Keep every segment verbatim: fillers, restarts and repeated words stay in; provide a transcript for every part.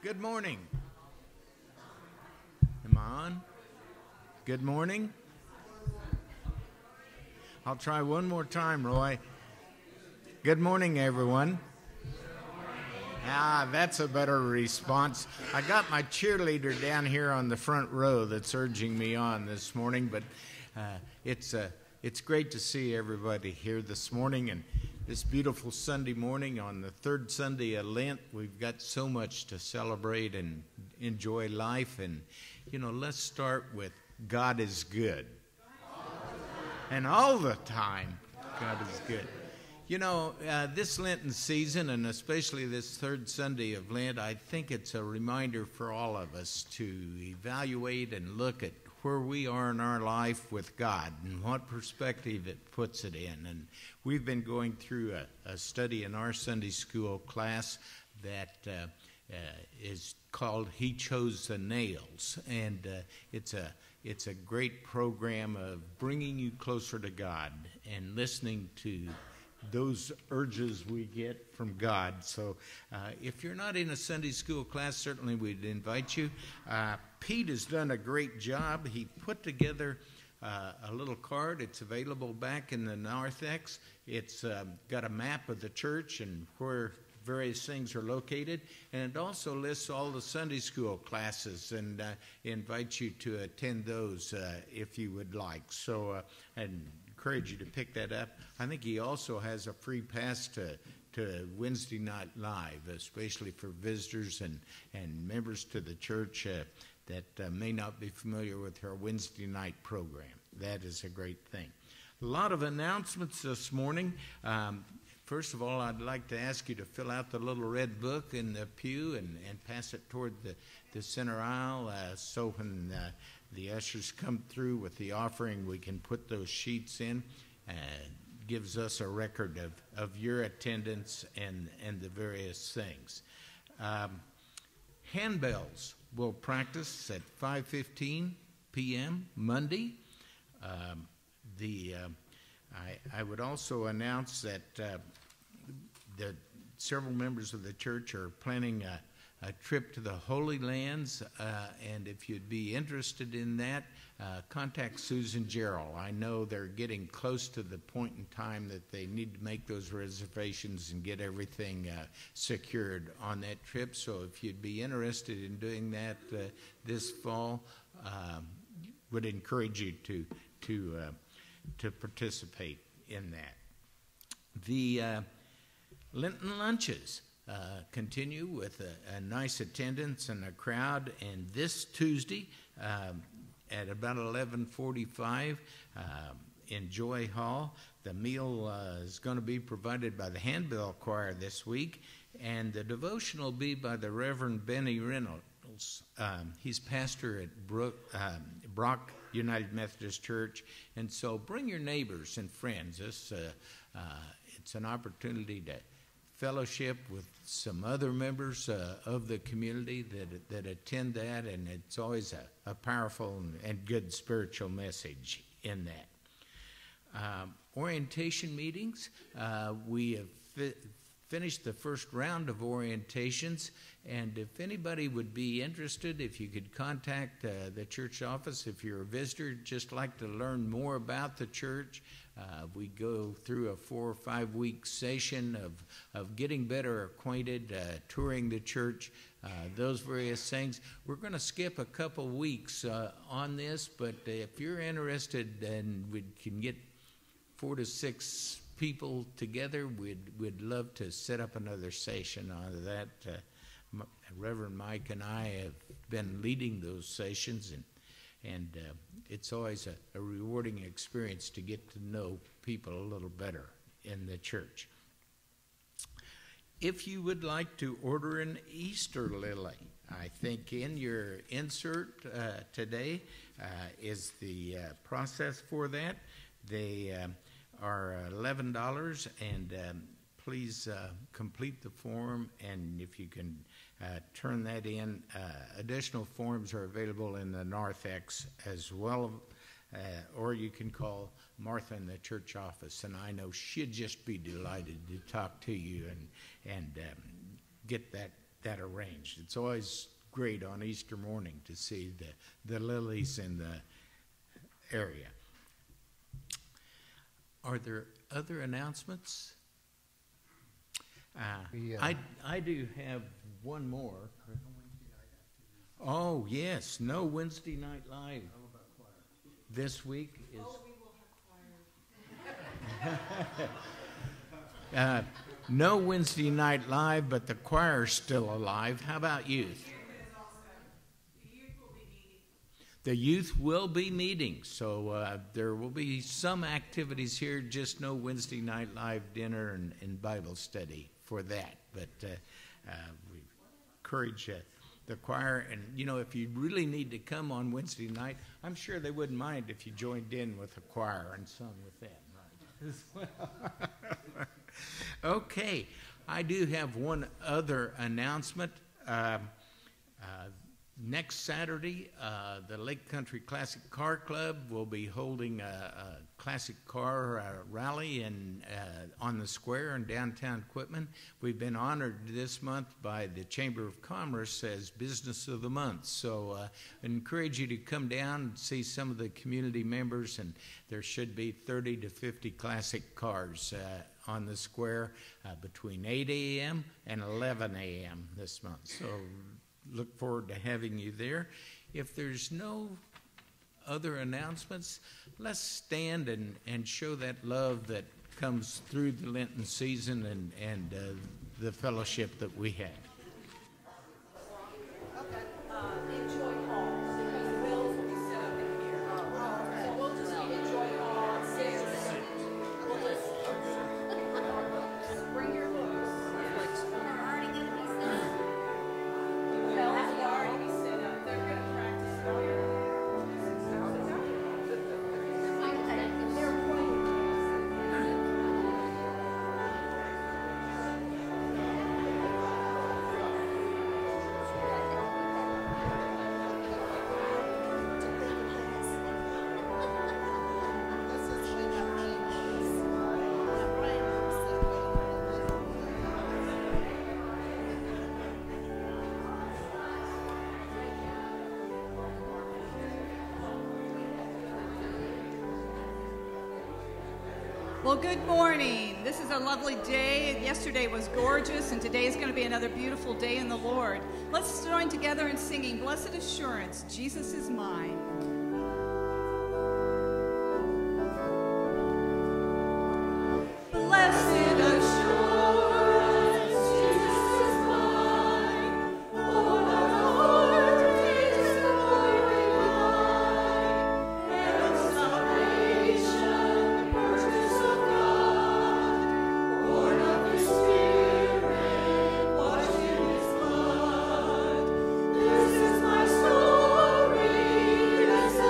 Good morning. Am I on? Good morning. I'll try one more time, Roy. Good morning, everyone. Ah, that's a better response. I got my cheerleader down here on the front row that's urging me on this morning, but uh, it's uh, it's great to see everybody here this morning, and this beautiful Sunday morning on the third Sunday of Lent. We've got so much to celebrate and enjoy life, and you know, let's start with God is good, and all the time God is good. You know, uh, this Lenten season, and especially this third Sunday of Lent, I think it's a reminder for all of us to evaluate and look at where we are in our life with God and what perspective it puts it in. And we've been going through a, a study in our Sunday school class that uh, uh, is called He Chose the Nails. And uh, it's a it's a great program of bringing you closer to God and listening to those urges we get from God. So uh, if you're not in a Sunday school class, certainly we'd invite you. Uh, Pete has done a great job. He put together uh, a little card. It's available back in the narthex. It's uh, got a map of the church and where various things are located, and it also lists all the Sunday school classes, and uh, invites you to attend those uh, if you would like. So uh, and encourage you to pick that up. I think he also has a free pass to to Wednesday Night Live, especially for visitors and, and members to the church uh, that uh, may not be familiar with our Wednesday night program. That is a great thing. A lot of announcements this morning. Um, first of all, I'd like to ask you to fill out the little red book in the pew and, and pass it toward the, the center aisle uh, so when uh, the ushers come through with the offering, we can put those sheets in. Uh, gives us a record of, of your attendance and, and the various things. Um, handbells will practice at five fifteen p.m. Monday. Um, the uh, I, I would also announce that uh, the several members of the church are planning a a trip to the Holy Lands, uh, and if you'd be interested in that, uh, contact Susan Jarrell. I know they're getting close to the point in time that they need to make those reservations and get everything uh, secured on that trip. So if you'd be interested in doing that uh, this fall, um, would encourage you to to uh, to participate in that. The uh, Lenten lunches Uh, continue with a, a nice attendance and a crowd, and this Tuesday um, at about eleven forty-five uh, in Joy Hall, the meal uh, is going to be provided by the Handbell Choir this week, and the devotion will be by the Reverend Benny Reynolds. Um, he's pastor at Brook, um, Brock United Methodist Church, and so bring your neighbors and friends. This, uh, uh, it's an opportunity to fellowship with some other members uh, of the community that that attend that, and it's always a, a powerful and, and good spiritual message in that. Um, orientation meetings, uh, we have fi- finished the first round of orientations, and if anybody would be interested, if you could contact uh, the church office, if you're a visitor, just like to learn more about the church. Uh, we go through a four or five week session of, of getting better acquainted, uh, touring the church, uh, those various things. We're going to skip a couple weeks uh, on this, but if you're interested and we can get four to six people together, we'd, we'd love to set up another session on that. Uh, Reverend Mike and I have been leading those sessions, and And uh, it's always a, a rewarding experience to get to know people a little better in the church. If you would like to order an Easter lily, I think in your insert uh, today uh, is the uh, process for that. They uh, are eleven dollars, and um, please uh, complete the form, and if you can Uh, turn that in. Uh, additional forms are available in the narthex as well, uh, or you can call Martha in the church office, and I know she'd just be delighted to talk to you and and um, get that that arranged. It's always great on Easter morning to see the, the lilies in the area. Are there other announcements? Uh, We, uh, I, I do have one more. Oh, yes, no Wednesday Night Live this week is... Oh, we will have choir. uh, no Wednesday Night Live, but the choir's still alive. How about youth? The youth will be meeting, so uh, there will be some activities here, just no Wednesday Night Live dinner and, and Bible study for that. But uh, uh, we encourage uh, the choir, and you know, if you really need to come on Wednesday night, I'm sure they wouldn't mind if you joined in with the choir and sung with them, right? As well. Okay, I do have one other announcement. Um, uh, Next Saturday, uh, the Lake Country Classic Car Club will be holding a, a classic car uh, rally in, uh, on the square in downtown Quitman. We've been honored this month by the Chamber of Commerce as Business of the Month. So uh, I encourage you to come down and see some of the community members, and there should be thirty to fifty classic cars uh, on the square uh, between eight a.m. and eleven a.m. this month. So look forward to having you there. If there's no other announcements, let's stand and, and show that love that comes through the Lenten season and, and uh, the fellowship that we have. Okay. Uh, enjoy hall, because the bills will be set up in here. So we'll just enjoy hall, six. We'll just bring your books. They're already going to be set up. They'll already be set up. They're going to practice Sawyer. Well, good morning. This is a lovely day. Yesterday was gorgeous, and today is going to be another beautiful day in the Lord. Let's join together in singing Blessed Assurance, Jesus is mine. Blessed assurance. This is my story.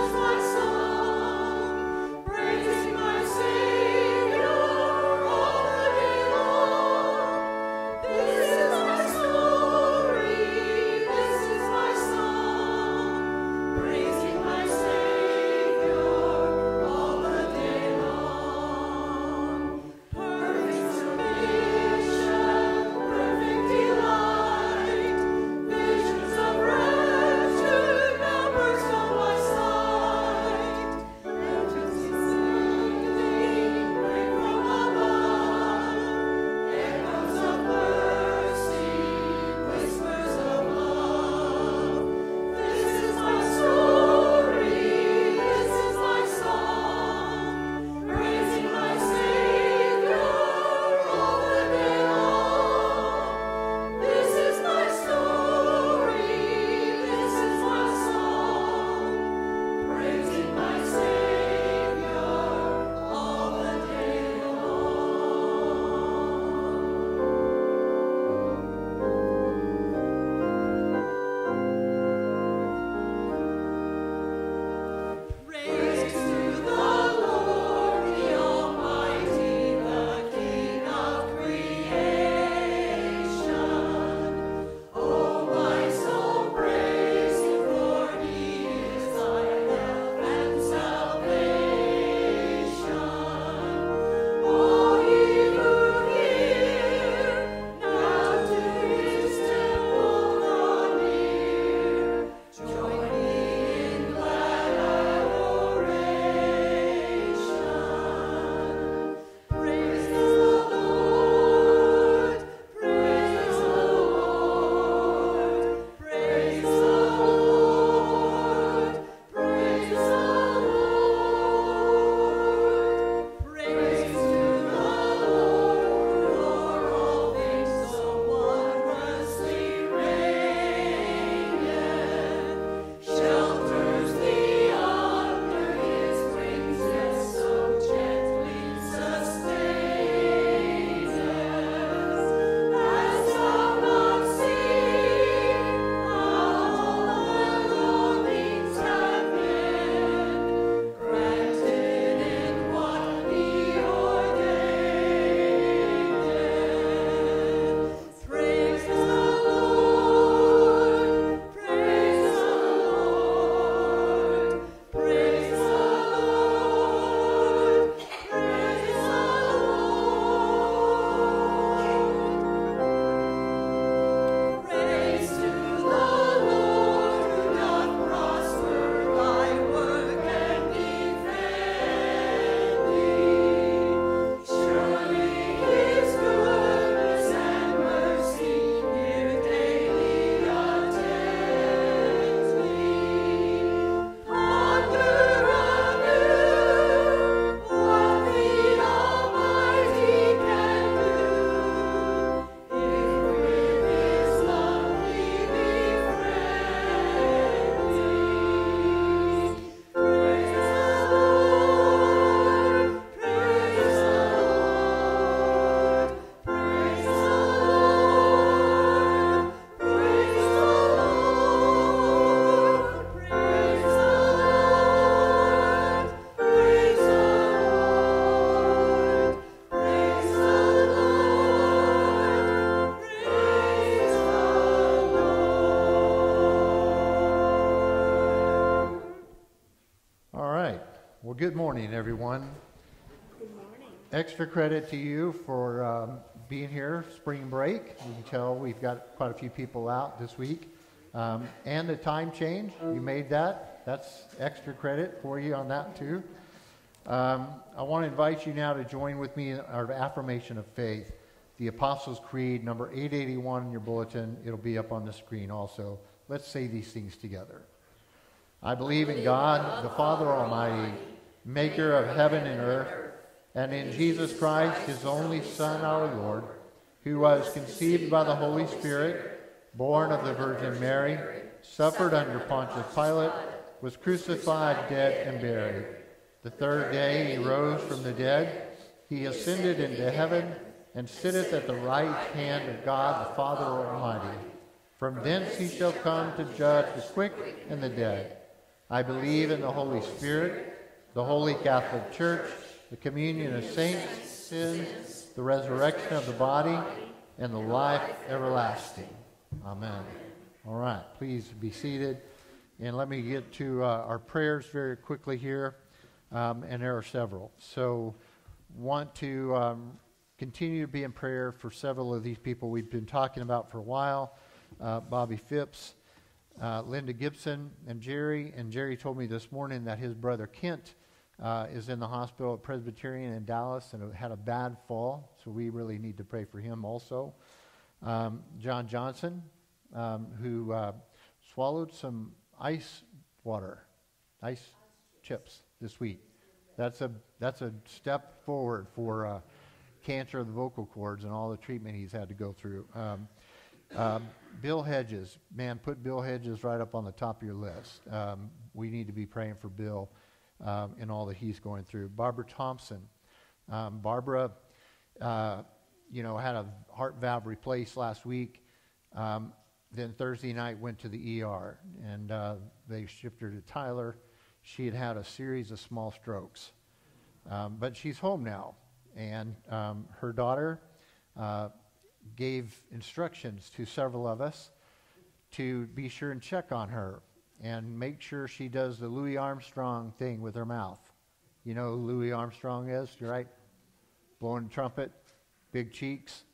good morning, everyone. Good morning. Extra credit to you for um, being here, spring break. You can tell we've got quite a few people out this week. Um, and the time change, you made that. That's extra credit for you on that, too. Um, I want to invite you now to join with me in our affirmation of faith. The Apostles' Creed, number eight eighty-one in your bulletin. It'll be up on the screen also. Let's say these things together. I believe in God, the Father Almighty, maker of heaven and earth, and in Jesus Christ, his only Son, our Lord, who was conceived by the Holy Spirit, born of the Virgin Mary, suffered under Pontius Pilate, was crucified, dead, and buried. The third day he rose from the dead. He ascended into heaven and sitteth at the right hand of God the Father Almighty. From thence he shall come to judge the quick and the dead. I believe in the Holy Spirit, the Holy Catholic Church, the communion of saints, sins, the resurrection of the body, and the life everlasting. Amen. All right, please be seated. And let me get to uh, our prayers very quickly here. Um, and there are several. So want to um, continue to be in prayer for several of these people we've been talking about for a while. Uh, Bobby Phipps, uh, Linda Gibson, and Jerry. And Jerry told me this morning that his brother Kent uh, is in the hospital at Presbyterian in Dallas and had a bad fall. So we really need to pray for him also. Um, John Johnson, um, who uh, swallowed some ice water, ice chips this week. That's a that's a step forward for uh, cancer of the vocal cords and all the treatment he's had to go through. Um, uh, Bill Hedges, man, put Bill Hedges right up on the top of your list. Um, we need to be praying for Bill um, and all that he's going through. Barbara Thompson, um, Barbara, uh, you know, had a heart valve replaced last week. Um, then Thursday night went to the E R and uh, they shipped her to Tyler. She had had a series of small strokes, um, but she's home now, and um, her daughter uh, gave instructions to several of us to be sure and check on her and make sure she does the Louis Armstrong thing with her mouth. You know who Louis Armstrong is, right? Blowing the trumpet, big cheeks.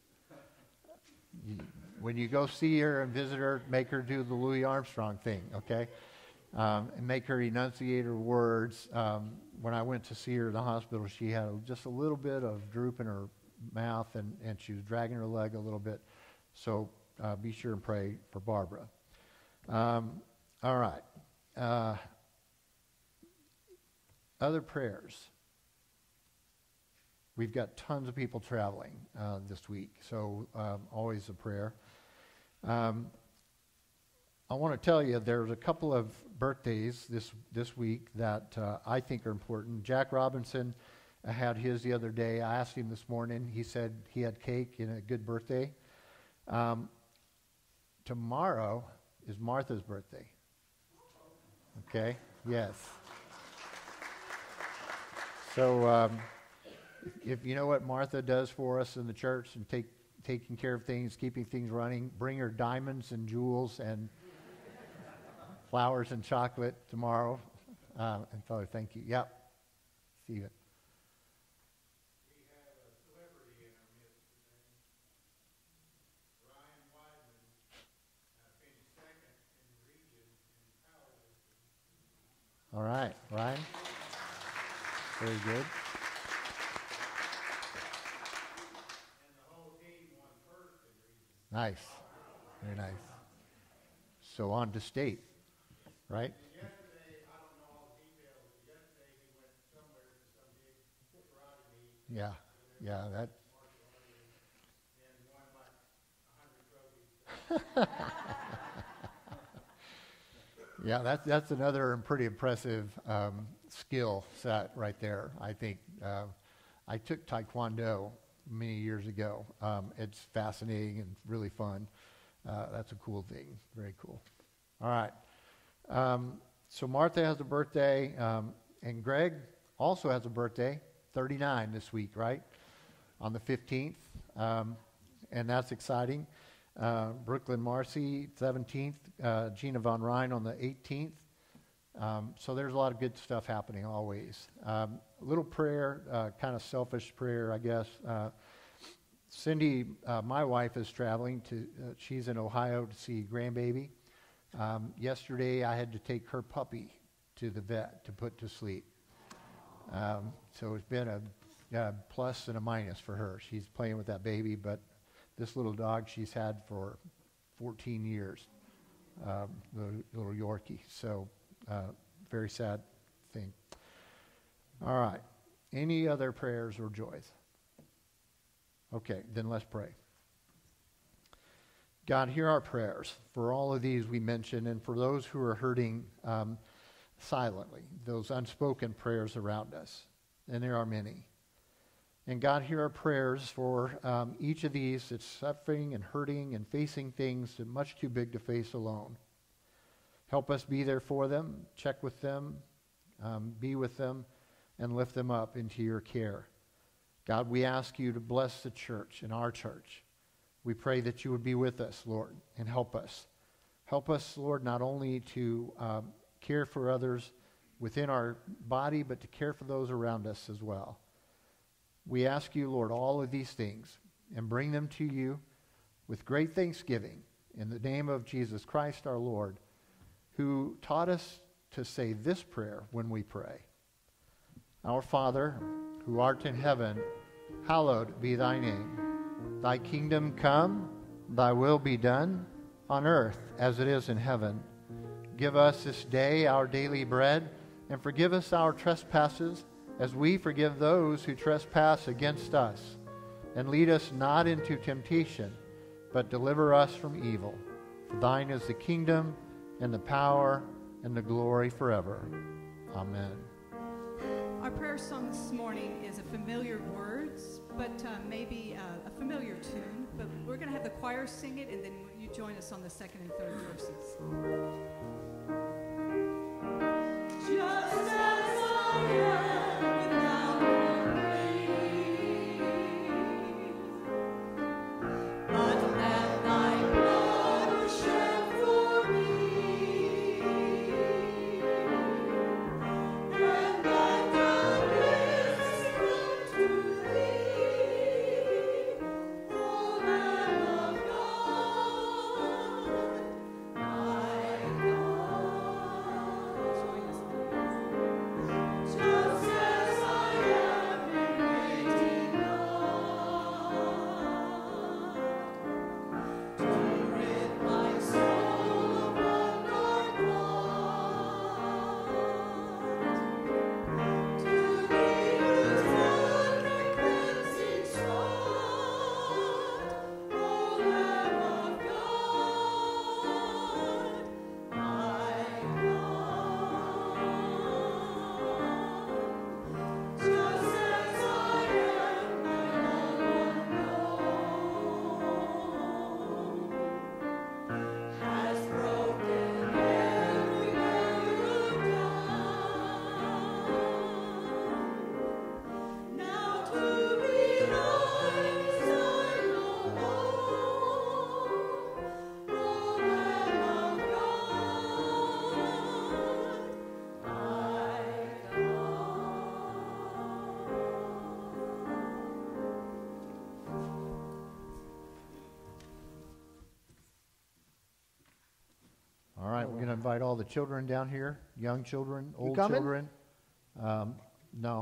When you go see her and visit her, make her do the Louis Armstrong thing, okay? Um, and make her enunciate her words. Um, when I went to see her in the hospital, she had a, just a little bit of droop in her mouth, and, and she was dragging her leg a little bit. So uh, be sure and pray for Barbara. Um, all right. Uh, other prayers. We've got tons of people traveling uh, this week, so um, always a prayer. Um, I want to tell you there's a couple of birthdays this this week that uh, I think are important. Jack Robinson uh, had his the other day. I asked him this morning. He said he had cake and a good birthday. Um, tomorrow is Martha's birthday. Okay? Yes. So um, if you know what Martha does for us in the church and take taking care of things, keeping things running, bring her diamonds and jewels and flowers and chocolate tomorrow. Uh, and Father, thank you. Yep. Stephen. We have a celebrity in our midst today. Ryan Wideman uh, finished second in the region in powerlifting. All right, Ryan. Very good. And the whole team won first in region. Nice. Very nice. So on to state. Right? And yesterday, I don't know all the details, but yesterday he went somewhere to some big karate meet. Yeah. Yeah, that. And won like a hundred trophies. Yeah, that's that's another pretty impressive um, skill set right there. I think uh, I took Taekwondo many years ago. Um, it's fascinating and really fun. Uh, that's a cool thing. Very cool. All right. Um, so Martha has a birthday, um, and Greg also has a birthday, thirty-nine this week, right? On the fifteenth, um, and that's exciting. Uh, Brooklyn Marcy, seventeenth. Uh, Gina Von Rhine on the eighteenth. Um, so there's a lot of good stuff happening always. Um, a little prayer, uh, kind of selfish prayer, I guess. Uh, Cindy, uh, my wife, is traveling to, uh, she's in Ohio to see grandbaby. Um, yesterday, I had to take her puppy to the vet to put to sleep. Um, so it's been a, a plus and a minus for her. She's playing with that baby, but this little dog she's had for fourteen years, um, the little Yorkie. So uh, very sad thing. All right. Any other prayers or joys? Okay, then let's pray. God, hear our prayers for all of these we mentioned and for those who are hurting um, silently, those unspoken prayers around us. And there are many. And God, hear our prayers for um, each of these that's suffering and hurting and facing things that are much too big to face alone. Help us be there for them, check with them, um, be with them, and lift them up into your care. God, we ask you to bless the church and our church. We pray that you would be with us, Lord, and help us. Help us, Lord, not only to um, care for others within our body, but to care for those around us as well. We ask you, Lord, all of these things and bring them to you with great thanksgiving in the name of Jesus Christ our Lord, who taught us to say this prayer when we pray. Our Father, who art in heaven, hallowed be thy name. Thy kingdom come, thy will be done, on earth as it is in heaven. Give us this day our daily bread, and forgive us our trespasses, as we forgive those who trespass against us. And lead us not into temptation, but deliver us from evil. For thine is the kingdom, and the power, and the glory forever. Amen. Our prayer song this morning is a familiar words, but uh, maybe uh, a familiar tune. But we're going to have the choir sing it, and then you join us on the second and third verses. Just as I am without one plea, but that thy blood was shed for me, and that thou didst come to thee, O Lamb of God, my God. Join us, please. Just as I am in waiting on, to rid my soul of one dark want, to thee whose blood can cleanse each spot, O Lamb of God, my God. Just as I am, thine own unknown, has broken every barrier down. Now to be thine is thine alone, O Lamb of God, my All right, we're going to invite all the children down here, young children, old coming? children. Um, no.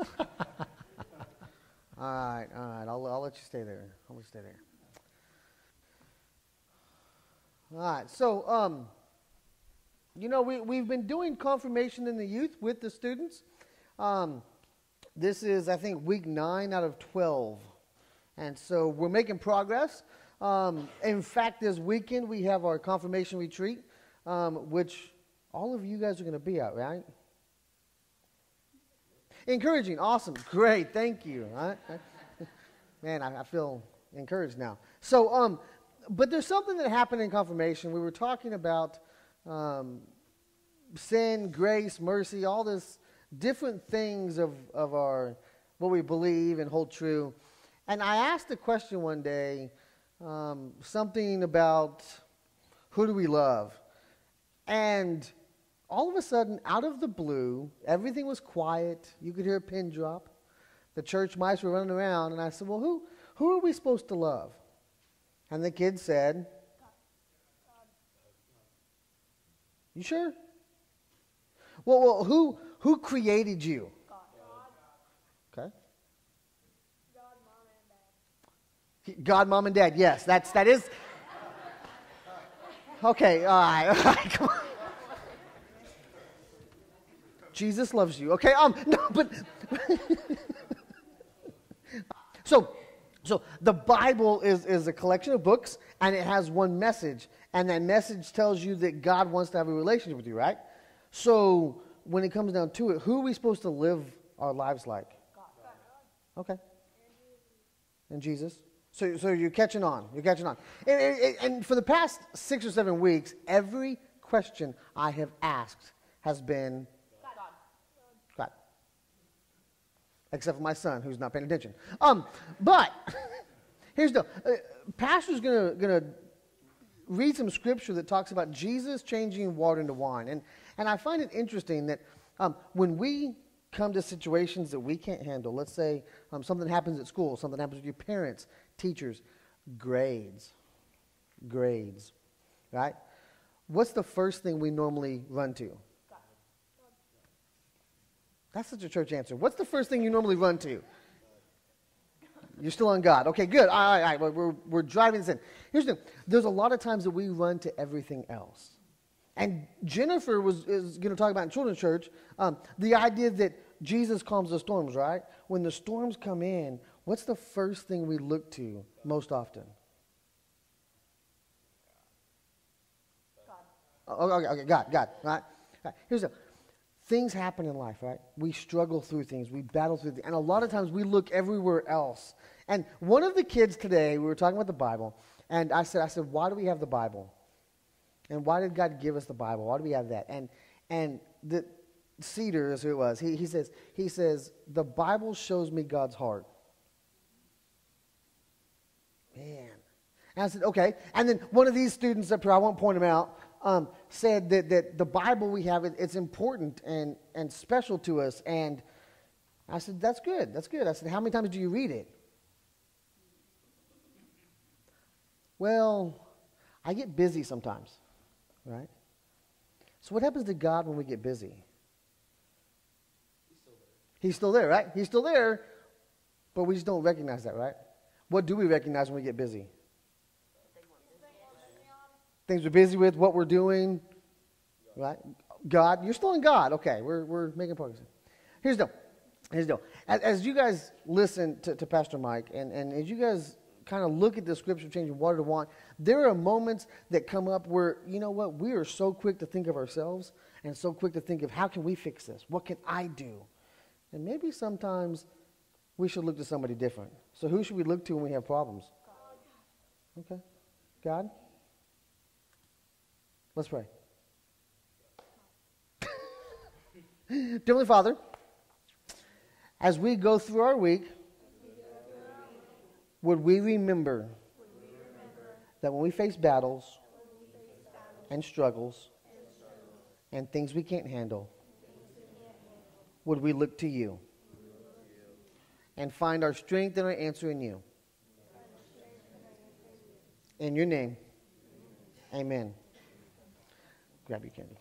All right, all right. I'll, I'll let you stay there. I'll let you stay there. All right. So, um, you know, we, we've been doing confirmation in the youth with the students. Um, this is, I think, week nine out of twelve. And so we're making progress. Um, in fact, this weekend we have our confirmation retreat, um, which all of you guys are going to be at, right? Encouraging. Awesome. Great. Thank you. All right. Man, I, I feel encouraged now. So, um, but there's something that happened in confirmation. We were talking about um, sin, grace, mercy, all this different things of, of our what we believe and hold true. And I asked a question one day, um, something about who do we love? And all of a sudden, out of the blue, everything was quiet. You could hear a pin drop. The church mice were running around, and I said, well, who, who are we supposed to love? And the kid said, you sure? Well, well who, who created you? Okay. God, mom, and dad. Yes, that's, that is. Okay, all right, all right, come on. Jesus loves you. Okay, um, no, but so, so the Bible is is a collection of books, and it has one message, and that message tells you that God wants to have a relationship with you, right? So when it comes down to it, who are we supposed to live our lives like? God. Okay. And Jesus. So, so you're catching on. You're catching on. And, and, and for the past six or seven weeks, every question I have asked has been God. God. Except for my son, who's not paying attention. Um, but here's the uh, pastor's gonna gonna read some scripture that talks about Jesus changing water into wine, and and I find it interesting that um, when we come to situations that we can't handle, let's say um, something happens at school, something happens with your parents, teachers, grades, grades, right? What's the first thing we normally run to? God. That's such a church answer. What's the first thing you normally run to? You're still on God. Okay, good. All right, all right. We're, we're driving this in. Here's the thing. There's a lot of times that we run to everything else. And Jennifer was is going to talk about in children's church um, the idea that Jesus calms the storms, right? When the storms come in, what's the first thing we look to most often? God. Oh, okay, okay, God, God, right? Right. Here's the things happen in life, right? We struggle through things, we battle through things, and a lot of times we look everywhere else. And one of the kids today, we were talking about the Bible, and I said, I said, why do we have the Bible? And why did God give us the Bible? Why do we have that? And and the Cedar is who it was. He he says he says the Bible shows me God's heart. Man, and I said okay. And then one of these students up here, I won't point him out, um, said that that the Bible we have it, it's important and and special to us. And I said that's good. That's good. I said how many times do you read it? Well, I get busy sometimes. Right? So what happens to God when we get busy? He's still there. He's still there, right? He's still there, but we just don't recognize that, right? What do we recognize when we get busy? Things we're busy with, what we're doing, right? God, you're still in God. Okay, we're we're making progress. Here's the deal. Here's the deal. As, as you guys listen to, to Pastor Mike, and, and as you guys kind of look at the scripture changing water to wine, there are moments that come up where, you know what, we are so quick to think of ourselves and so quick to think of how can we fix this? What can I do? And maybe sometimes we should look to somebody different. So who should we look to when we have problems? God. Okay. God? Let's pray. Dear Father, as we go through our week, would we remember, would we remember that when we face battles, we face battles and, struggles, and struggles and things we can't handle, we can't handle would we look to you, look to you and find our strength and our answer in you? In your name, amen. Grab your candy.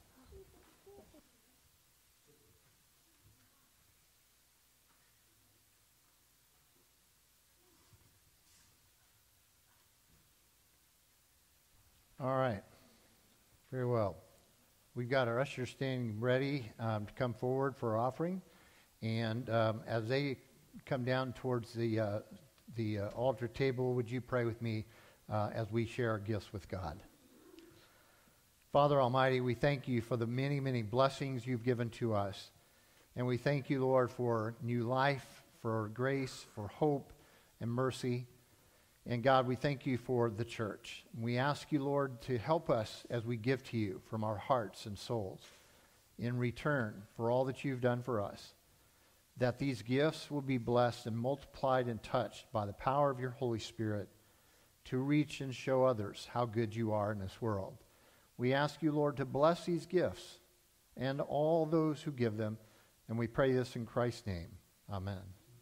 All right. Very well. We've got our ushers standing ready um, to come forward for our offering. And um, as they come down towards the, uh, the uh, altar table, would you pray with me uh, as we share our gifts with God? Father Almighty, we thank you for the many, many blessings you've given to us. And we thank you, Lord, for new life, for grace, for hope and mercy. And God, we thank you for the church. We ask you, Lord, to help us as we give to you from our hearts and souls in return for all that you've done for us, that these gifts will be blessed and multiplied and touched by the power of your Holy Spirit to reach and show others how good you are in this world. We ask you, Lord, to bless these gifts and all those who give them. And we pray this in Christ's name. Amen.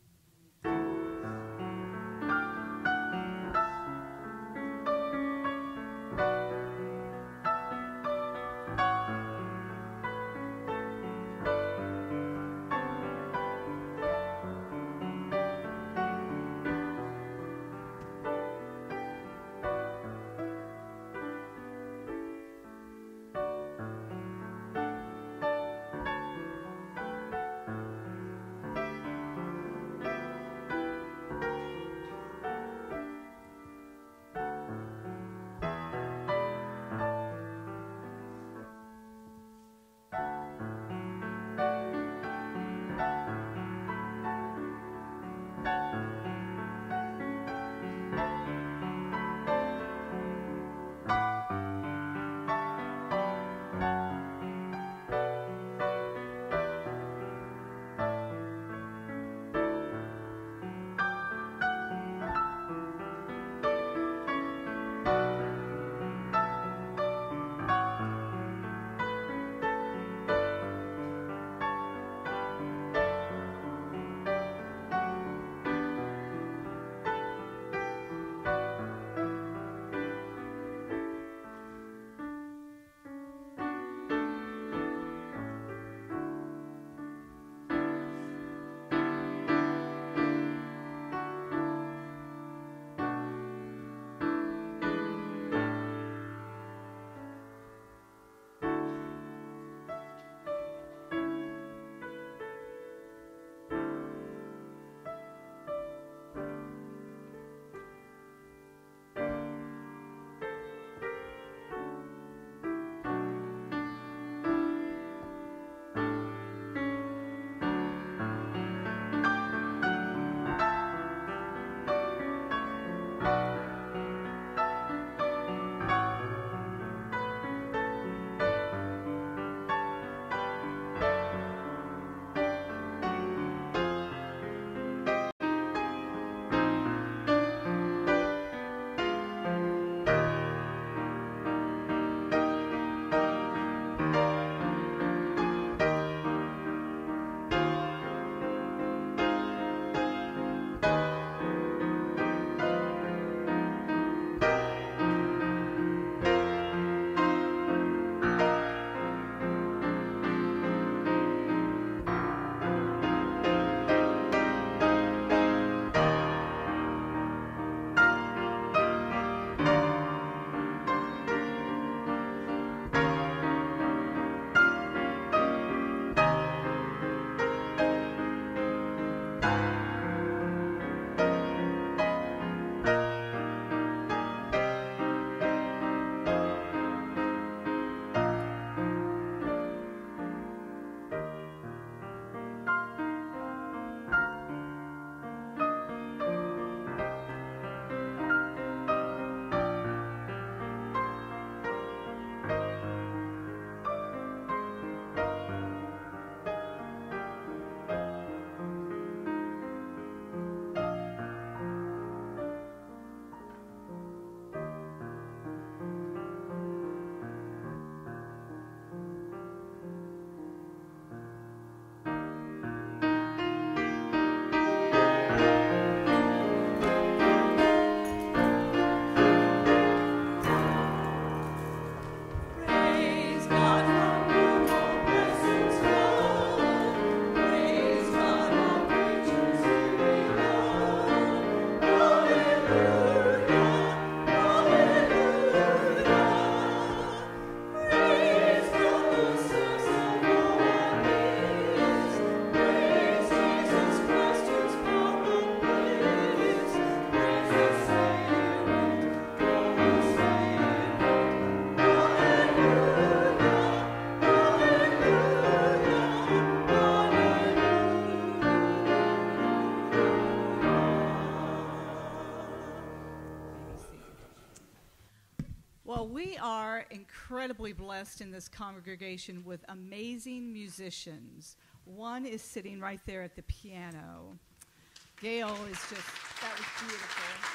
Well, we are incredibly blessed in this congregation with amazing musicians. One is sitting right there at the piano. Gail is just, that was beautiful.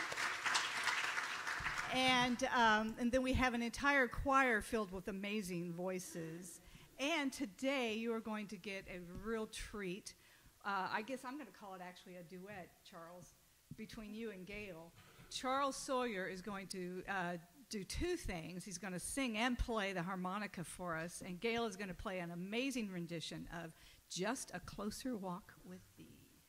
And, um, and then we have an entire choir filled with amazing voices. And today you are going to get a real treat. Uh, I guess I'm going to call it actually a duet, Charles, between you and Gail. Charles Sawyer is going to uh, do two things. He's going to sing and play the harmonica for us, and Gail is going to play an amazing rendition of Just a Closer Walk with Thee.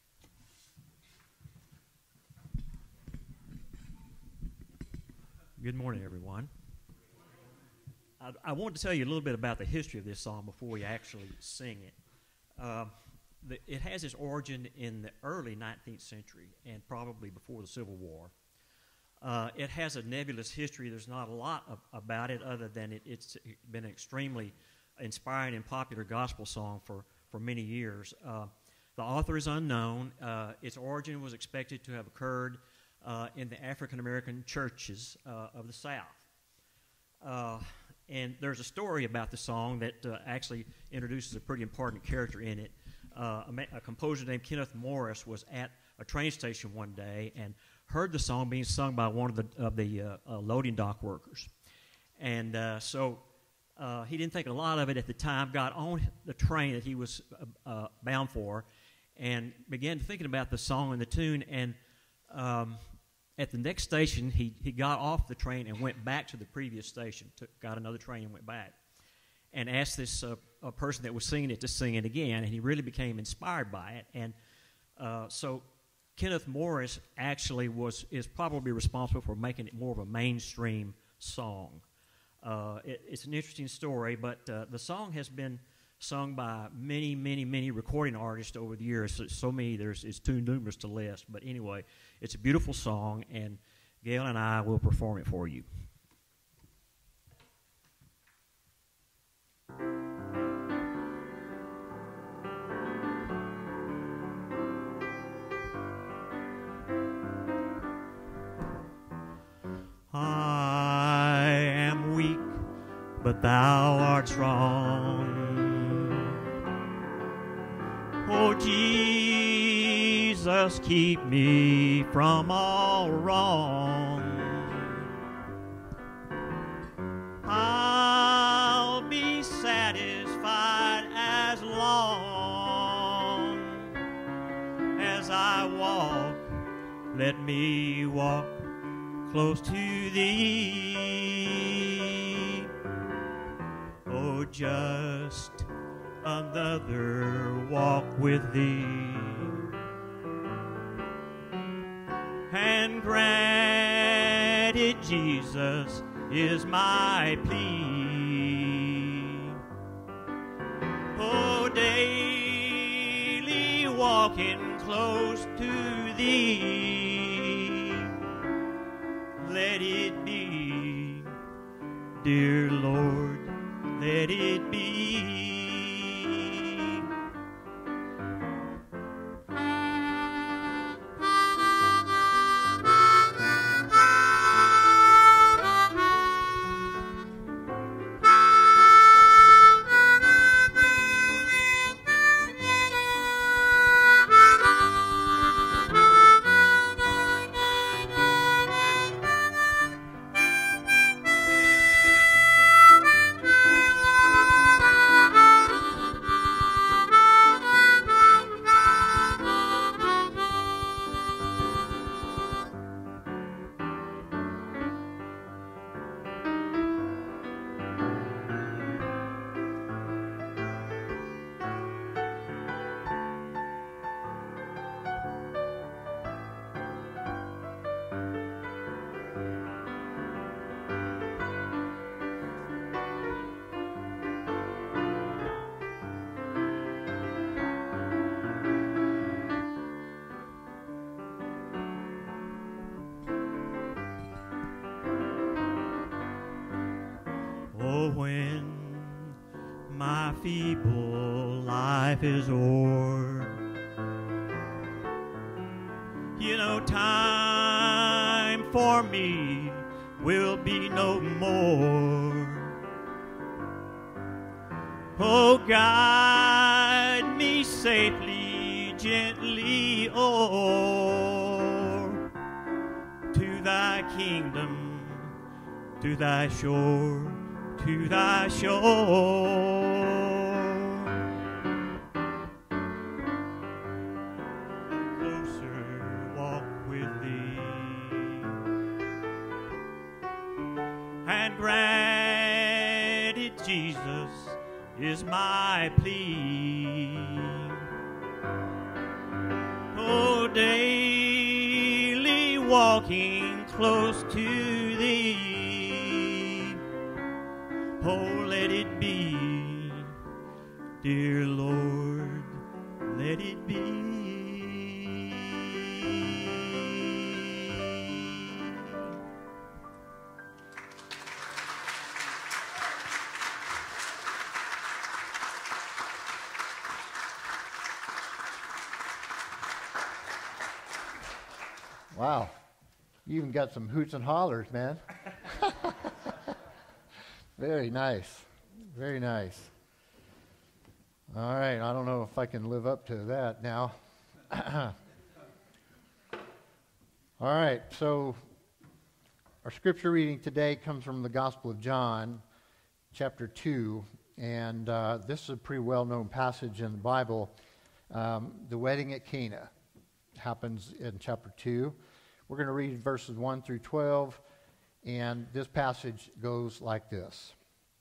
Good morning, everyone. I, I want to tell you a little bit about the history of this song before we actually sing it. Uh, the, it has its origin in the early nineteenth century and probably before the Civil War. Uh, it has a nebulous history. There's not a lot of, about it other than it, it's been an extremely inspiring and popular gospel song for, for many years. Uh, the author is unknown. Uh, its origin was expected to have occurred uh, in the African-American churches uh, of the South. Uh, and there's a story about the song that uh, actually introduces a pretty important character in it. Uh, a, ma- a composer named Kenneth Morris was at a train station one day and heard the song being sung by one of the, of the uh, uh, loading dock workers. And uh, so uh, he didn't think a lot of it at the time, got on the train that he was uh, uh, bound for, and began thinking about the song and the tune. And um, at the next station, he, he got off the train and went back to the previous station, took, got another train and went back, and asked this uh, a person that was singing it to sing it again, and he really became inspired by it. And uh, so Kenneth Morris actually was is probably responsible for making it more of a mainstream song. Uh, it, it's an interesting story, but uh, the song has been sung by many, many, many recording artists over the years. So, so many, there's it's too numerous to list. But anyway, it's a beautiful song, and Gail and I will perform it for you. I am weak, but thou art strong. Oh, Jesus, keep me from all wrong. I'll be satisfied as long as I walk. Let me walk close to thee. Oh, just another walk with thee, and granted, Jesus, is my plea. Oh, daily walking close to thee, let it be, dear Lord, let it be. Feeble life is o'er, you know, time for me will be no more. Oh, guide me safely, gently o'er to thy kingdom, to thy shore, to thy shore. Jesus is my plea. Oh, daily walking close to thee. Oh, let it be, dear Lord, let it be. Wow. You even got some hoots and hollers, man. Very nice. Very nice. All right. I don't know if I can live up to that now. All right. So our scripture reading today comes from the Gospel of John, chapter two. And uh, this is a pretty well-known passage in the Bible. Um, the wedding at Cana happens in chapter two. We're going to read verses one through twelve, and this passage goes like this.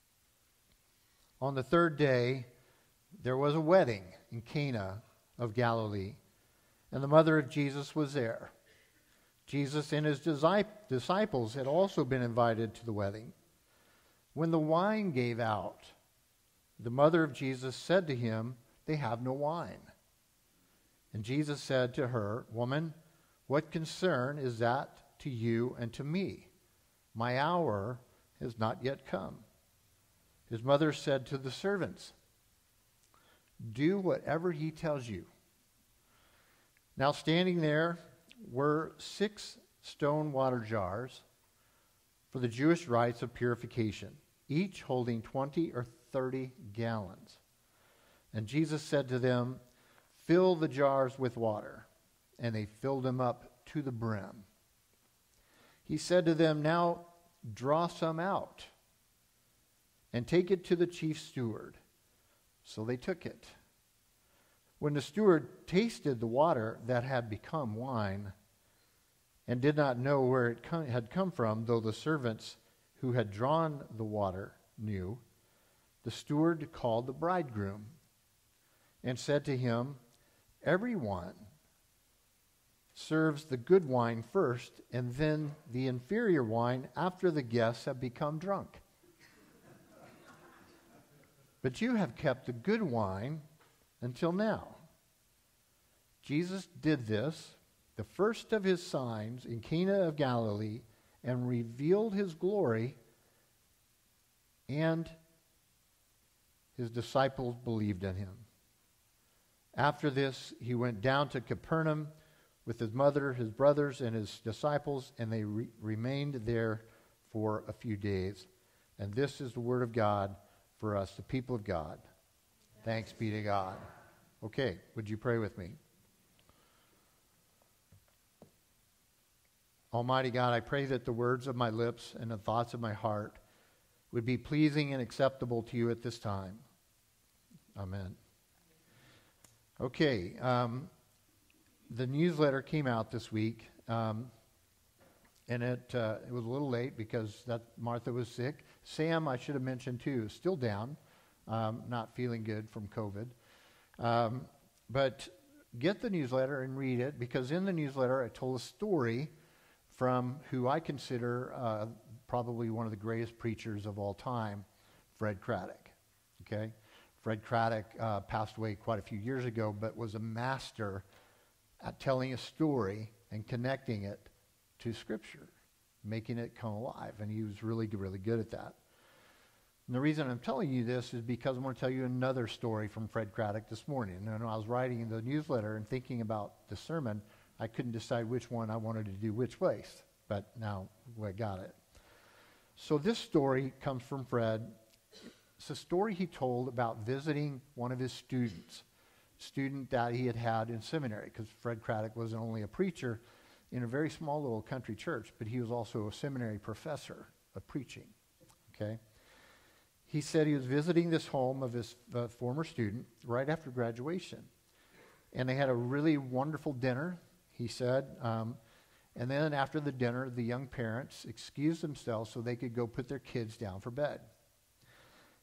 On the third day, there was a wedding in Cana of Galilee, and the mother of Jesus was there. Jesus and his disciples had also been invited to the wedding. When the wine gave out, the mother of Jesus said to him, "They have no wine." And Jesus said to her, "Woman, what concern is that to you and to me? My hour has not yet come." His mother said to the servants, "Do whatever he tells you." Now standing there were six stone water jars for the Jewish rites of purification, each holding twenty or thirty gallons. And Jesus said to them, "Fill the jars with water." And they filled them up to the brim. He said to them, "Now draw some out and take it to the chief steward." So they took it. When the steward tasted the water that had become wine and did not know where it come, had come from, though the servants who had drawn the water knew, the steward called the bridegroom and said to him, "Everyone serves the good wine first, and then the inferior wine after the guests have become drunk. But you have kept the good wine until now." Jesus did this, the first of his signs in Cana of Galilee, and revealed his glory, and his disciples believed in him. After this, he went down to Capernaum with his mother, his brothers, and his disciples, and they re- remained there for a few days. And this is the word of God for us, the people of God. Thanks be to God. Okay, would you pray with me? Almighty God, I pray that the words of my lips and the thoughts of my heart would be pleasing and acceptable to you at this time. Amen. Okay, um, the newsletter came out this week, um, and it uh, it was a little late because that Martha was sick. Sam, I should have mentioned too, is still down, um, not feeling good from COVID. Um, but get the newsletter and read it, because in the newsletter I told a story from who I consider uh, probably one of the greatest preachers of all time, Fred Craddock. Okay, Fred Craddock uh, passed away quite a few years ago, but was a master at telling a story and connecting it to Scripture, making it come alive, and he was really, really good at that. And the reason I'm telling you this is because I'm going to tell you another story from Fred Craddock this morning. And when I was writing the newsletter and thinking about the sermon, I couldn't decide which one I wanted to do which place, but now I got it. So this story comes from Fred. It's a story he told about visiting one of his students, student that he had had in seminary, because Fred Craddock wasn't only a preacher in a very small little country church, but he was also a seminary professor of preaching. Okay, he said he was visiting this home of his uh, former student right after graduation, and they had a really wonderful dinner, he said, um, and then after the dinner, the young parents excused themselves so they could go put their kids down for bed.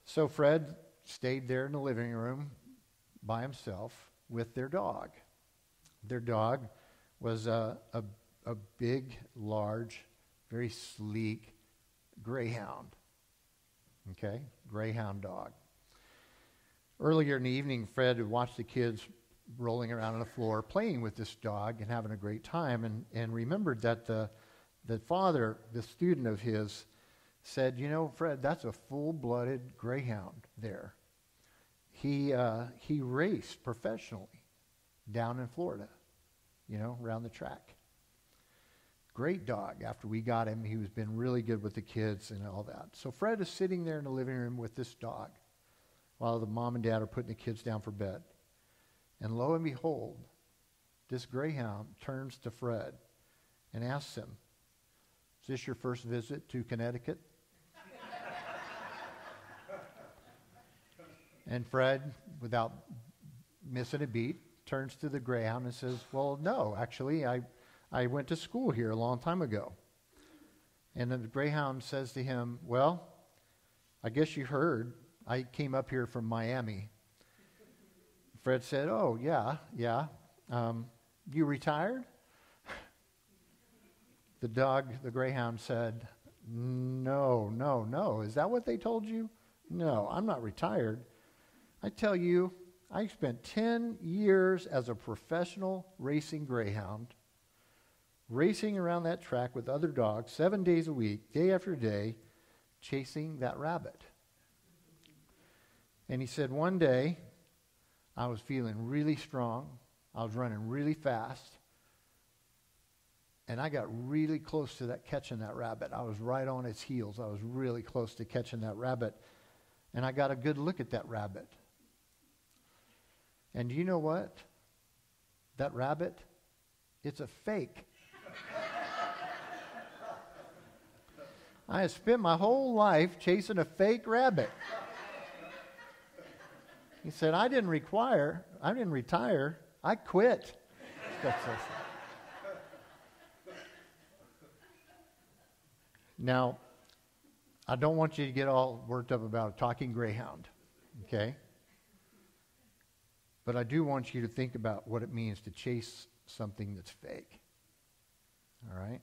So Fred stayed there in the living room by himself with their dog. Their dog was a, a, a big, large, very sleek greyhound. Okay? Greyhound dog. Earlier in the evening, Fred had watched the kids rolling around on the floor, playing with this dog and having a great time, and, and remembered that the, the father, the student of his, said, you know, Fred, that's a full-blooded greyhound there. He, uh, he raced professionally down in Florida, you know, around the track. Great dog. After we got him, he was been really good with the kids and all that. So Fred is sitting there in the living room with this dog while the mom and dad are putting the kids down for bed. And lo and behold, this greyhound turns to Fred and asks him, is this your first visit to Connecticut? And Fred, without missing a beat, turns to the greyhound and says, well, no, actually, I, I went to school here a long time ago. And then the greyhound says to him, well, I guess you heard, I came up here from Miami. Fred said, oh, yeah, yeah. Um, you retired? The dog, the greyhound said, no, no, no. Is that what they told you? No, I'm not retired. I tell you, I spent ten years as a professional racing greyhound, racing around that track with other dogs, seven days a week, day after day, chasing that rabbit. And he said, one day, I was feeling really strong. I was running really fast. And I got really close to that catching that rabbit. I was right on its heels. I was really close to catching that rabbit. And I got a good look at that rabbit. And you know what? That rabbit, it's a fake. I have spent my whole life chasing a fake rabbit. He said, I didn't require, I didn't retire, I quit. Now, I don't want you to get all worked up about a talking greyhound, okay? But I do want you to think about what it means to chase something that's fake, all right?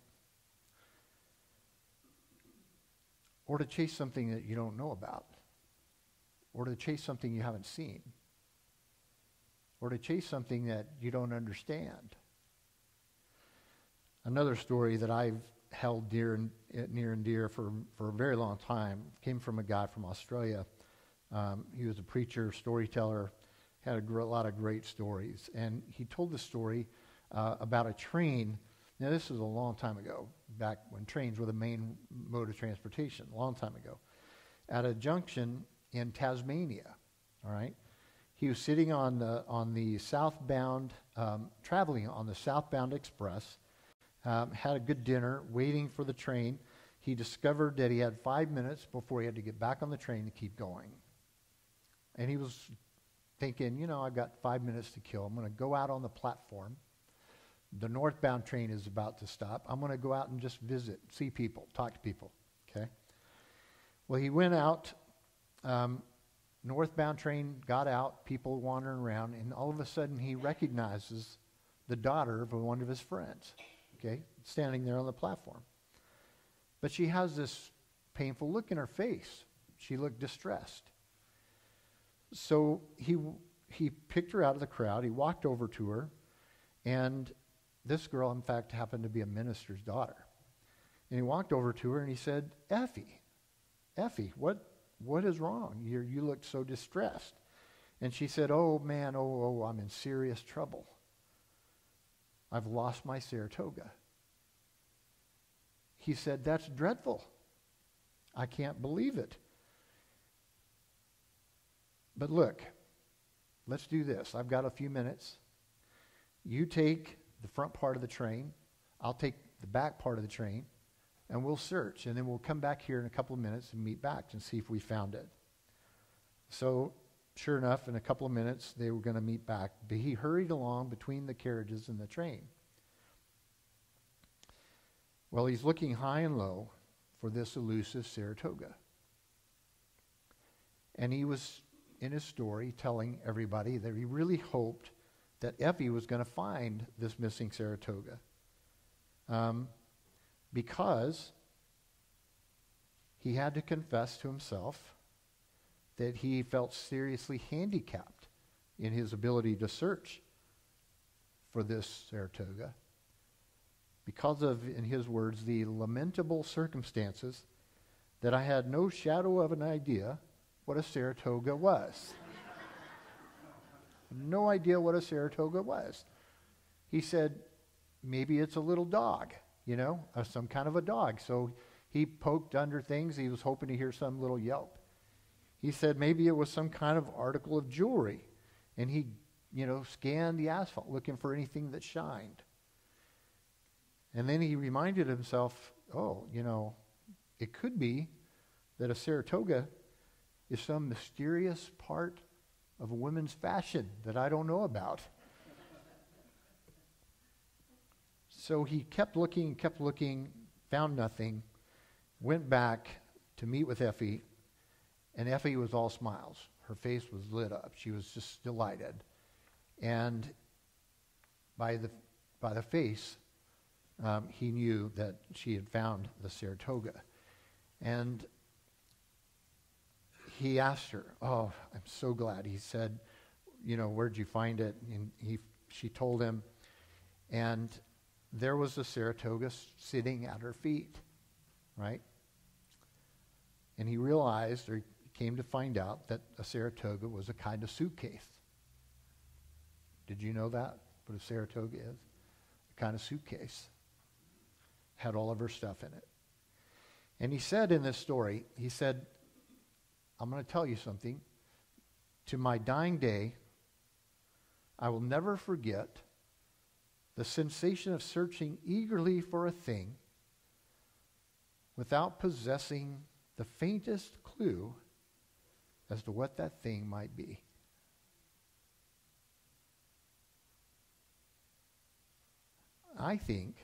Or to chase something that you don't know about. Or to chase something you haven't seen. Or to chase something that you don't understand. Another story that I've held dear and, near and dear for, for a very long time came from a guy from Australia. Um, he was a preacher, storyteller, had a gr- lot of great stories. And he told the story uh, about a train. Now, this was a long time ago, back when trains were the main mode of transportation, a long time ago, at a junction in Tasmania, all right? He was sitting on the, on the southbound, um, traveling on the southbound express, um, had a good dinner, waiting for the train. He discovered that he had five minutes before he had to get back on the train to keep going. And he was thinking, you know, I've got five minutes to kill. I'm going to go out on the platform. The northbound train is about to stop. I'm going to go out and just visit, see people, talk to people, okay? Well, he went out. Um, northbound train got out, people wandering around, and all of a sudden he recognizes the daughter of one of his friends, okay, standing there on the platform. But she has this painful look in her face. She looked distressed. So he he picked her out of the crowd. He walked over to her, and this girl, in fact, happened to be a minister's daughter. And he walked over to her and he said, Effie, Effie, what what is wrong? You you look so distressed. And she said, oh, man, oh, oh, I'm in serious trouble. I've lost my Saratoga. He said, that's dreadful. I can't believe it. But look, let's do this. I've got a few minutes. You take the front part of the train. I'll take the back part of the train. And we'll search, and then we'll come back here in a couple of minutes and meet back and see if we found it. So, sure enough, in a couple of minutes, they were going to meet back. But he hurried along between the carriages and the train. Well, he's looking high and low for this elusive Saratoga. And he was, in his story, telling everybody that he really hoped that Effie was going to find this missing Saratoga. Um, because he had to confess to himself that he felt seriously handicapped in his ability to search for this Saratoga because of, in his words, the lamentable circumstances that I had no shadow of an idea what a Saratoga was. No idea what a Saratoga was. He said, maybe it's a little dog, you know, uh, some kind of a dog. So he poked under things. He was hoping to hear some little yelp. He said maybe it was some kind of article of jewelry. And he, you know, scanned the asphalt looking for anything that shined. And then he reminded himself, oh, you know, it could be that a Saratoga is some mysterious part of a woman's fashion that I don't know about. So he kept looking, kept looking, found nothing, went back to meet with Effie, and Effie was all smiles. Her face was lit up. She was just delighted. And by the, by the face, um, he knew that she had found the Saratoga. And he asked her, oh, I'm so glad. He said, you know, where'd you find it? And he, she told him, and there was the Saratoga sitting at her feet, right? And he realized, or came to find out, that a Saratoga was a kind of suitcase. Did you know that, what a Saratoga is? A kind of suitcase. Had all of her stuff in it. And he said in this story, he said, I'm going to tell you something. To my dying day, I will never forget the sensation of searching eagerly for a thing without possessing the faintest clue as to what that thing might be. I think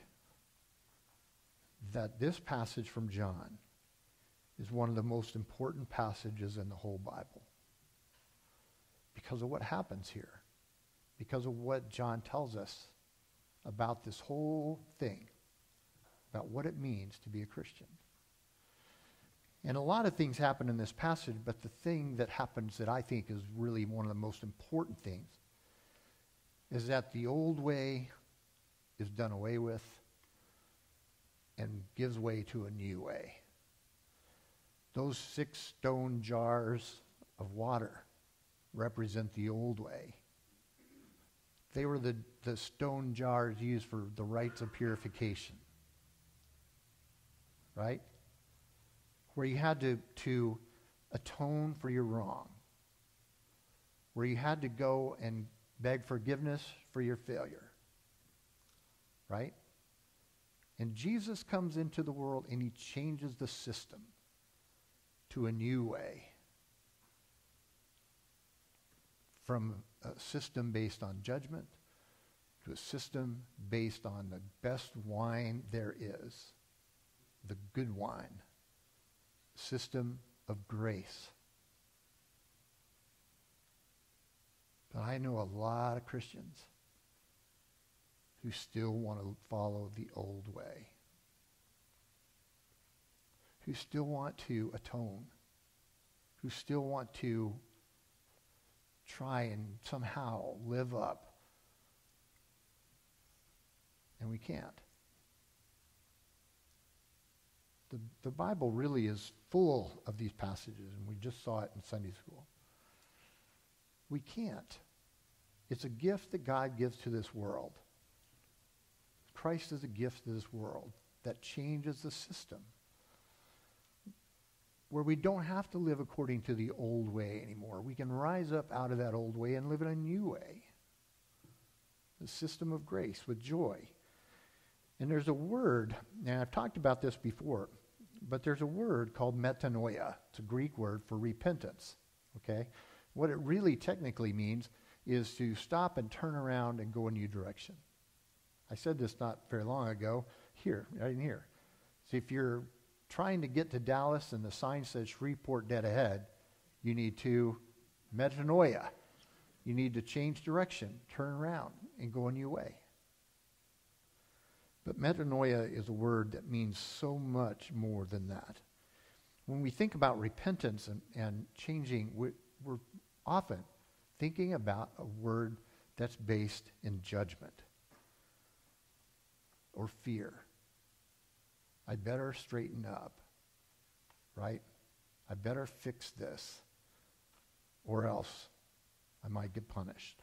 that this passage from John is one of the most important passages in the whole Bible because of what happens here, because of what John tells us about this whole thing, about what it means to be a Christian. And a lot of things happen in this passage, but the thing that happens that I think is really one of the most important things is that the old way is done away with and gives way to a new way. Those six stone jars of water represent the old way. They were the, the stone jars used for the rites of purification. Right? Where you had to, to atone for your wrong. Where you had to go and beg forgiveness for your failure. Right? And Jesus comes into the world and he changes the system to a new way. From a system based on judgment to a system based on the best wine there is, the good wine, system of grace. But I know a lot of Christians who still want to follow the old way, who still want to atone, who still want to try and somehow live up. And we can't. The, the Bible really is full of these passages, and we just saw it in Sunday school. We can't. It's a gift that God gives to this world. Christ is a gift to this world that changes the system, where we don't have to live according to the old way anymore. We can rise up out of that old way and live in a new way. The system of grace with joy. And there's a word, and I've talked about this before, but there's a word called metanoia. It's a Greek word for repentance. Okay? What it really technically means is to stop and turn around and go a new direction. I said this not very long ago, here, right in here. So if you're trying to get to Dallas and the sign says Shreveport dead ahead, You need to metanoia. You need to change direction, turn around, and go a new way. But metanoia is a word that means so much more than that. When we think about repentance and, and changing, we, we're often thinking about a word that's based in judgment or fear. I better straighten up, right? I better fix this, or else I might get punished.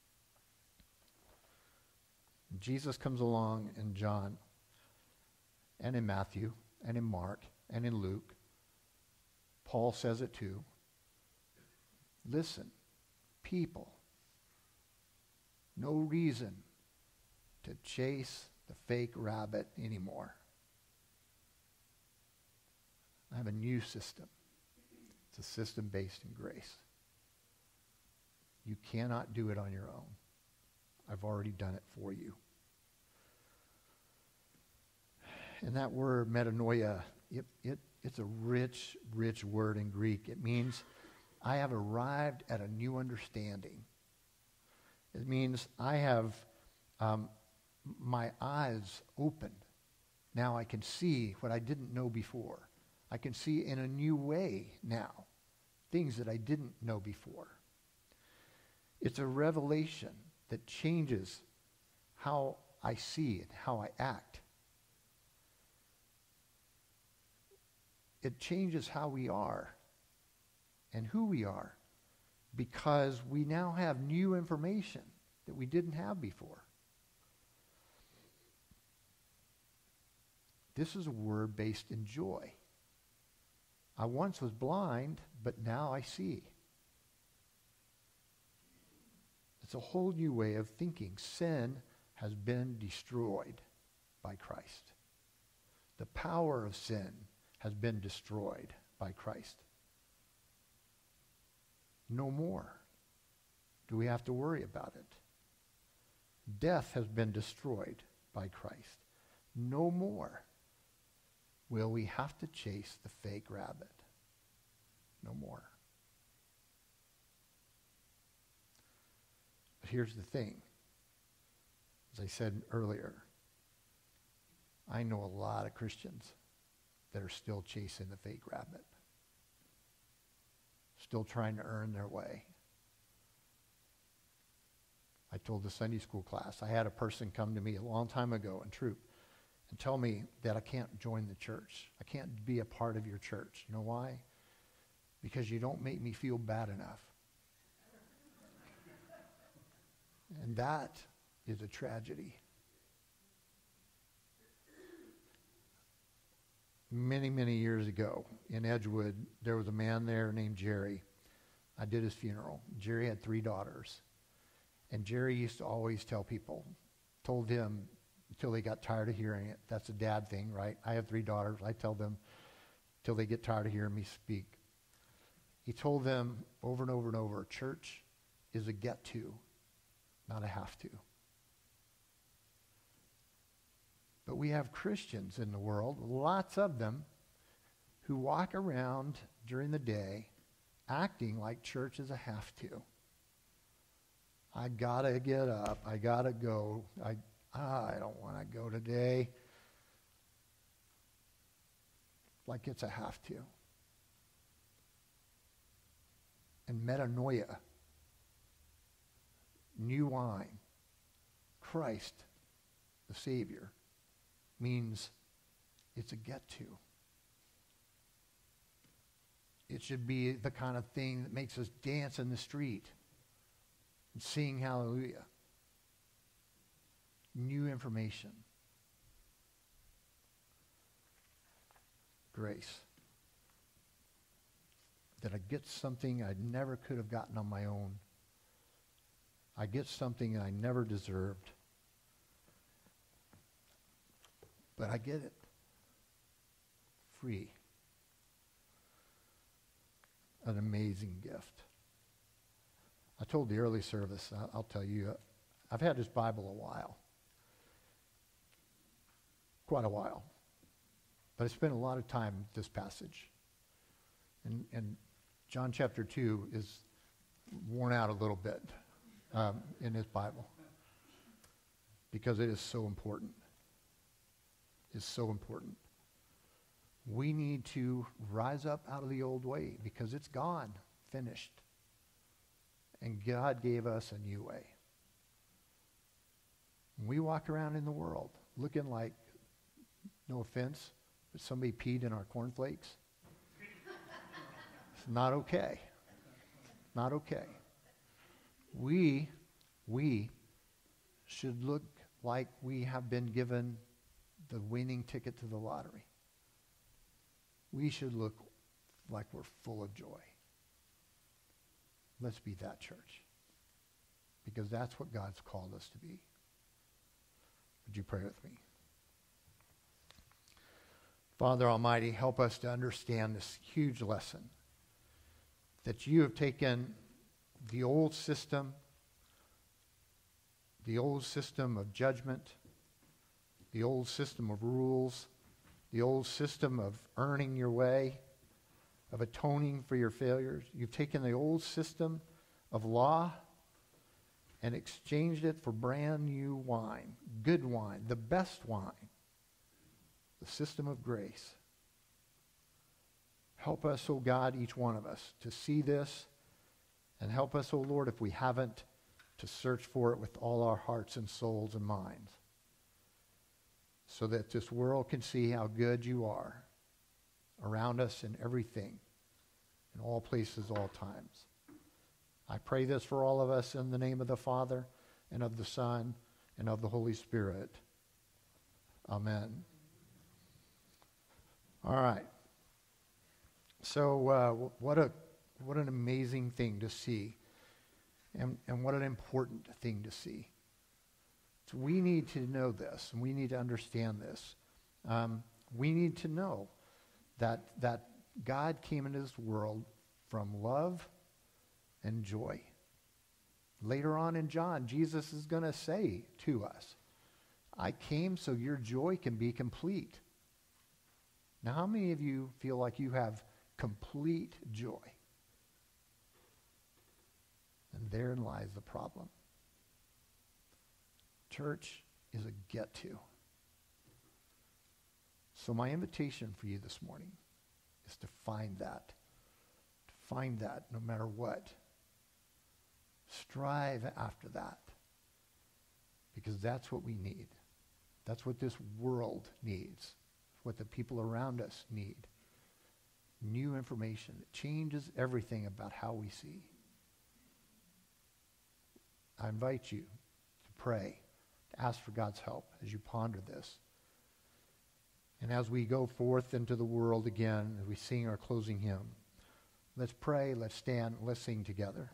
Jesus comes along in John and in Matthew and in Mark and in Luke. Paul says it too. Listen, people, no reason to chase the fake rabbit anymore. I have a new system. It's a system based in grace. You cannot do it on your own. I've already done it for you. And that word metanoia, it, it, it's a rich, rich word in Greek. It means I have arrived at a new understanding. It means I have um, my eyes opened. Now I can see what I didn't know before. I can see in a new way now things that I didn't know before. It's a revelation that changes how I see it, how I act. It changes how we are and who we are because we now have new information that we didn't have before. This is a word based in joy. I once was blind, but now I see. It's a whole new way of thinking. Sin has been destroyed by Christ. The power of sin has been destroyed by Christ. No more do we have to worry about it. Death has been destroyed by Christ. No more will we have to chase the fake rabbit. No more. But here's the thing. As I said earlier, I know a lot of Christians that are still chasing the fake rabbit. Still trying to earn their way. I told the Sunday school class, I had a person come to me a long time ago in troop and tell me that I can't join the church. I can't be a part of your church. You know why? Because you don't make me feel bad enough. And that is a tragedy. Many, many years ago in Edgewood, there was a man there named Jerry. I did his funeral. Jerry had three daughters. And Jerry used to always tell people, told them until they got tired of hearing it. That's a dad thing, right? I have three daughters. I tell them till they get tired of hearing me speak. He told them over and over and over, church is a get to, not a have to. But we have Christians in the world, lots of them, who walk around during the day acting like church is a have to. I gotta get up. I gotta go. I, I don't want to go today. Like it's a have to. And metanoia, new wine, Christ, the Savior, means it's a get to. It should be the kind of thing that makes us dance in the street and sing hallelujah. New information. Grace. That I get something I never could have gotten on my own. I get something I never deserved. But I get it. Free. An amazing gift. I told the early service, I'll, I'll tell you, I've had this Bible a while. Quite a while. But I spent a lot of time with this passage. And, and John chapter two is worn out a little bit um, in his Bible because it is so important. It's so important. We need to rise up out of the old way because it's gone, finished. And God gave us a new way. We walk around in the world looking like, no offense, but somebody peed in our cornflakes. It's not okay. Not okay. We, we should look like we have been given the winning ticket to the lottery. We should look like we're full of joy. Let's be that church. Because that's what God's called us to be. Would you pray with me? Father Almighty, help us to understand this huge lesson that you have taken the old system, the old system of judgment, the old system of rules, the old system of earning your way, of atoning for your failures. You've taken the old system of law and exchanged it for brand new wine, good wine, the best wine, the system of grace. Help us, O God, each one of us, to see this, and help us, O Lord, if we haven't, to search for it with all our hearts and souls and minds, so that this world can see how good you are around us in everything, in all places, all times. I pray this for all of us in the name of the Father, and of the Son, and of the Holy Spirit. Amen. All right. So uh, what a what an amazing thing to see, and, and what an important thing to see. So we need to know this, and we need to understand this. Um, we need to know that that God came into this world from love and joy. Later on in John, Jesus is going to say to us, I came so your joy can be complete. Now, how many of you feel like you have complete joy? And therein lies the problem. Church is a get-to. So my invitation for you this morning is to find that. To find that no matter what. Strive after that. Because that's what we need. That's what this world needs. What the people around us need. New information that changes everything about how we see. I invite you to pray, to ask for God's help as you ponder this. And as we go forth into the world again, as we sing our closing hymn, let's pray, let's stand, let's sing together.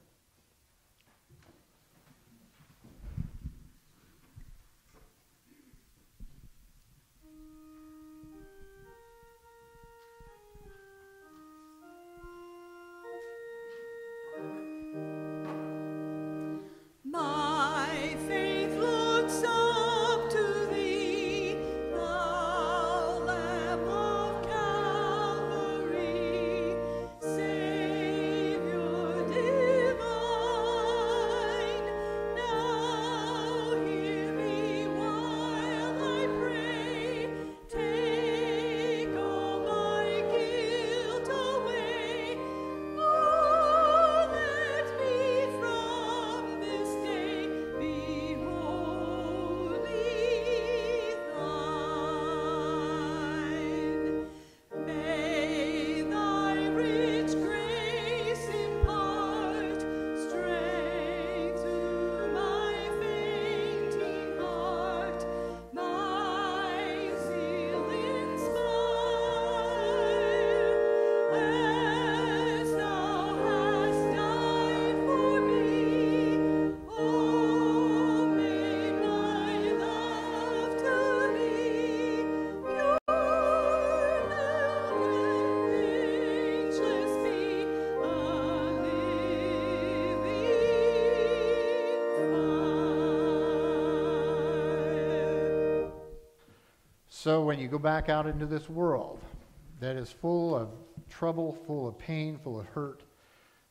So when you go back out into this world that is full of trouble, full of pain, full of hurt,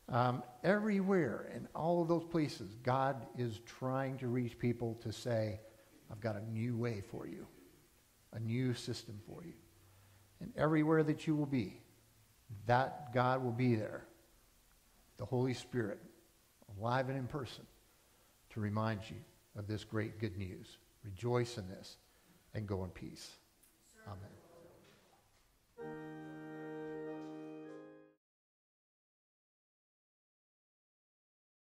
Um, everywhere in all of those places, God is trying to reach people to say, I've got a new way for you, a new system for you. And everywhere that you will be, that God will be there, the Holy Spirit, alive and in person, to remind you of this great good news. Rejoice in this and go in peace. Amen.